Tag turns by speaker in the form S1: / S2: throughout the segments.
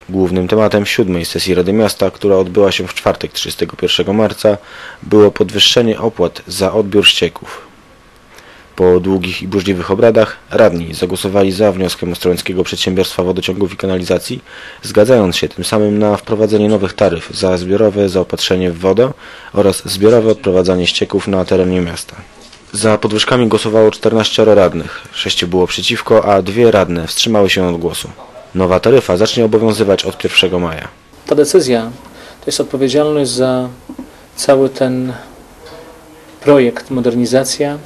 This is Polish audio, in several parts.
S1: Głównym tematem 7. sesji Rady Miasta, która odbyła się w czwartek 31 marca, było podwyższenie opłat za odbiór ścieków. Po długich i burzliwych obradach radni zagłosowali za wnioskiem Ostrołęckiego Przedsiębiorstwa Wodociągów i Kanalizacji, zgadzając się tym samym na wprowadzenie nowych taryf za zbiorowe zaopatrzenie w wodę oraz zbiorowe odprowadzanie ścieków na terenie miasta. Za podwyżkami głosowało 14 radnych, 6 było przeciwko, a 2 radne wstrzymały się od głosu. Nowa taryfa zacznie obowiązywać od 1 maja.
S2: Ta decyzja to jest odpowiedzialność za cały ten projekt, modernizacja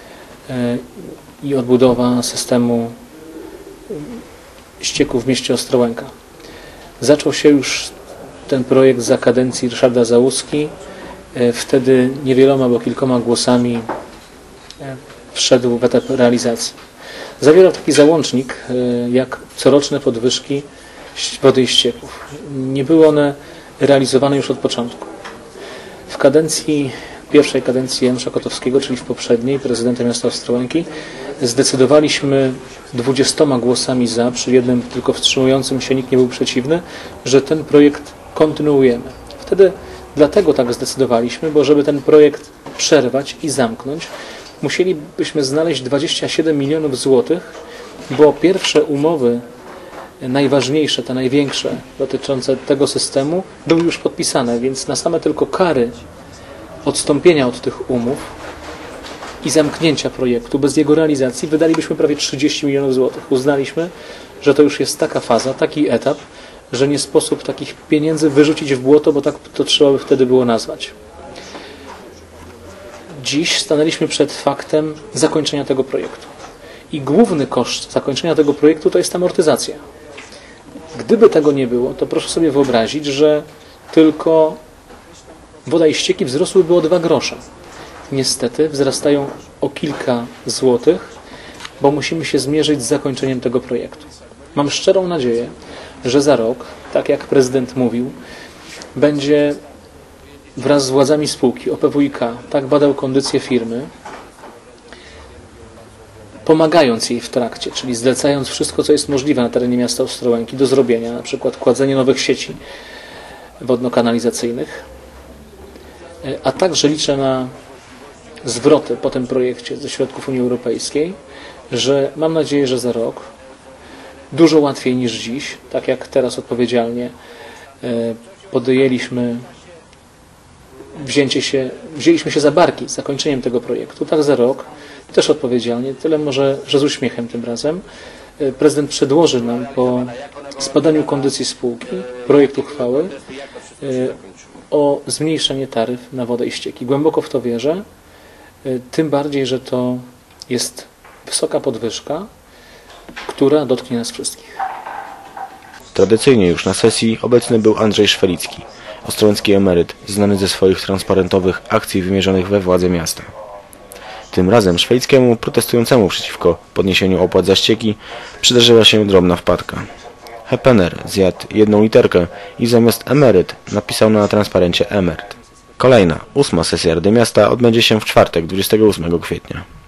S2: i odbudowa systemu ścieków w mieście Ostrołęka. Zaczął się już ten projekt za kadencji Ryszarda Załuski. Wtedy niewieloma, bo kilkoma głosami wszedł w etap realizacji. Zawierał taki załącznik jak coroczne podwyżki wody i ścieków. Nie były one realizowane już od początku. W pierwszej kadencji Janusza Kotowskiego, czyli w poprzedniej, prezydenta miasta Ostrołęki, zdecydowaliśmy 20 głosami za, przy jednym tylko wstrzymującym się, nikt nie był przeciwny, że ten projekt kontynuujemy. Wtedy dlatego tak zdecydowaliśmy, bo żeby ten projekt przerwać i zamknąć, musielibyśmy znaleźć 27 milionów złotych, bo pierwsze umowy, najważniejsze, te największe, dotyczące tego systemu, były już podpisane, więc na same tylko kary odstąpienia od tych umów i zamknięcia projektu bez jego realizacji wydalibyśmy prawie 30 milionów złotych. Uznaliśmy, że to już jest taka faza, taki etap, że nie sposób takich pieniędzy wyrzucić w błoto, bo tak to trzeba by wtedy było nazwać. Dziś stanęliśmy przed faktem zakończenia tego projektu. I główny koszt zakończenia tego projektu to jest amortyzacja. Gdyby tego nie było, to proszę sobie wyobrazić, że tylko woda i ścieki wzrosłyby o 2 grosze. Niestety wzrastają o kilka złotych, bo musimy się zmierzyć z zakończeniem tego projektu. Mam szczerą nadzieję, że za rok, tak jak prezydent mówił, będzie wraz z władzami spółki OPWiK tak badał kondycję firmy, pomagając jej w trakcie, czyli zlecając wszystko, co jest możliwe na terenie miasta Ostrołęki do zrobienia, na przykład kładzenie nowych sieci wodno-kanalizacyjnych, a także liczę na zwroty po tym projekcie ze środków Unii Europejskiej, że mam nadzieję, że za rok dużo łatwiej niż dziś, tak jak teraz odpowiedzialnie wzięliśmy się za barki z zakończeniem tego projektu, tak za rok też odpowiedzialnie, tyle może, że z uśmiechem tym razem, prezydent przedłoży nam po zbadaniu kondycji spółki projekt uchwały o zmniejszenie taryf na wodę i ścieki. Głęboko w to wierzę, tym bardziej, że to jest wysoka podwyżka, która dotknie nas wszystkich.
S1: Tradycyjnie już na sesji obecny był Andrzej Szwelicki, ostrołęcki emeryt, znany ze swoich transparentowych akcji wymierzonych we władze miasta. Tym razem Szwelickiemu, protestującemu przeciwko podniesieniu opłat za ścieki, przydarzyła się drobna wpadka. Hepener zjadł 1 literkę i zamiast emeryt napisał na transparencie emeryt. Kolejna, 8. sesja Rady Miasta odbędzie się w czwartek, 28 kwietnia.